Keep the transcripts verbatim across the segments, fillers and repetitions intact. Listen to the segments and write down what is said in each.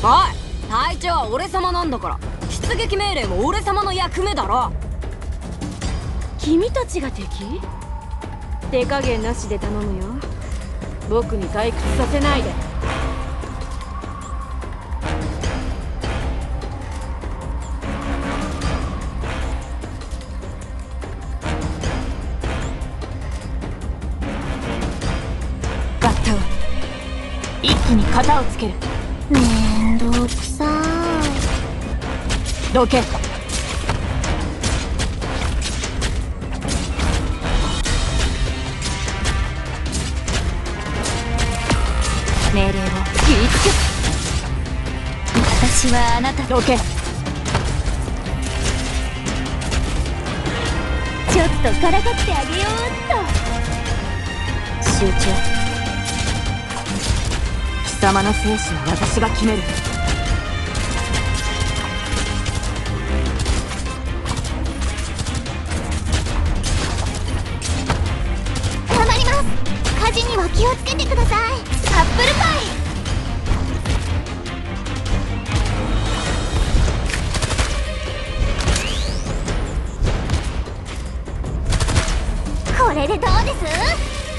い、隊長は俺様なんだから、出撃命令も俺様の役目だろ。 君たちが敵？手加減なしで頼むよ。僕に退屈させないで。 バッタを一気に型をつける。 めんどくさどけ。命令を切りつけ。 私はあなたどけ。 ちょっとからかってあげようっと。 集中。貴様の生死は私が決める。 頑張ります。火事には気をつけてください。アップルパイ。これでどうです？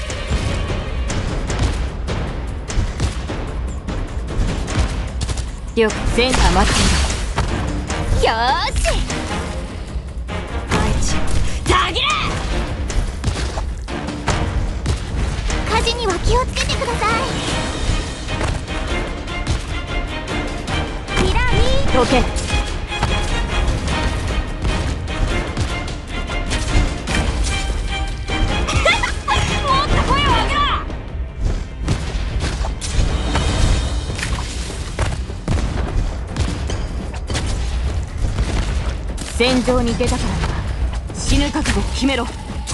よくセンター待っている。 よーし。 大地たぎれ。 火事には気をつけてください。ミラリどけ。戦場に出たからには死ぬ覚悟を決めろ。もっ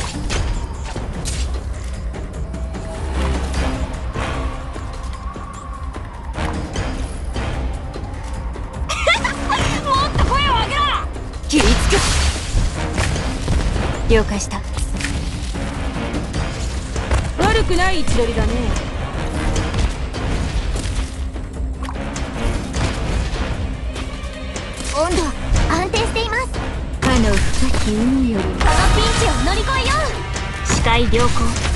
と声を上げろ。切りつく。了解した。 悪くない位置取りだね。 温度安定しています。 かの深き海よりこのピンチを乗り越えよう。 視界良好。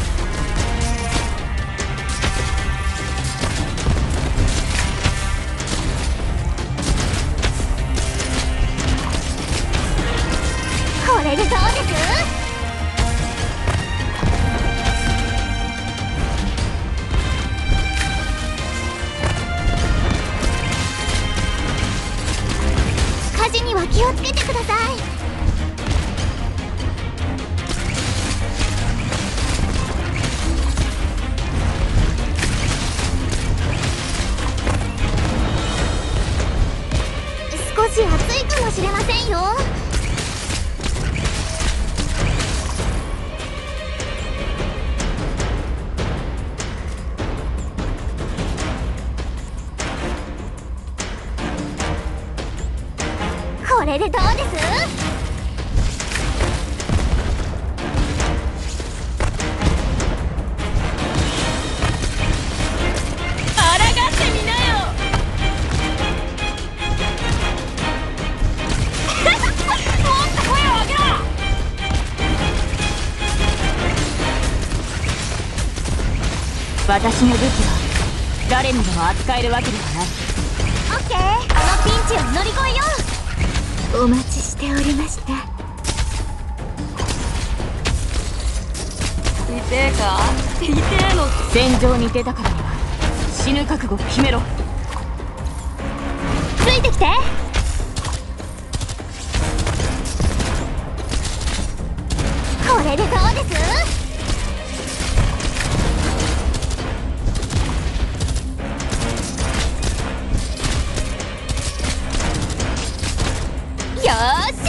これでどうです？火事には気をつけてください。少し暑いかもしれませんよ。これでどうです？ 私の武器は誰にでも扱えるわけではない。 オッケー。あのピンチを乗り越えよう。お待ちしておりました。 痛えか？痛えの。 戦場に出たからには死ぬ覚悟を決めろ。 ついてきて。これでどうです？よーし。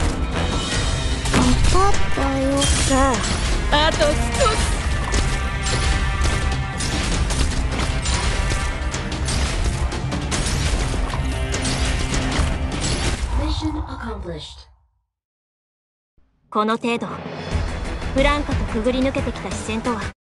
分かったよ。さあ、 あと少し。 この程度。ブランカとくぐり抜けてきた視線とは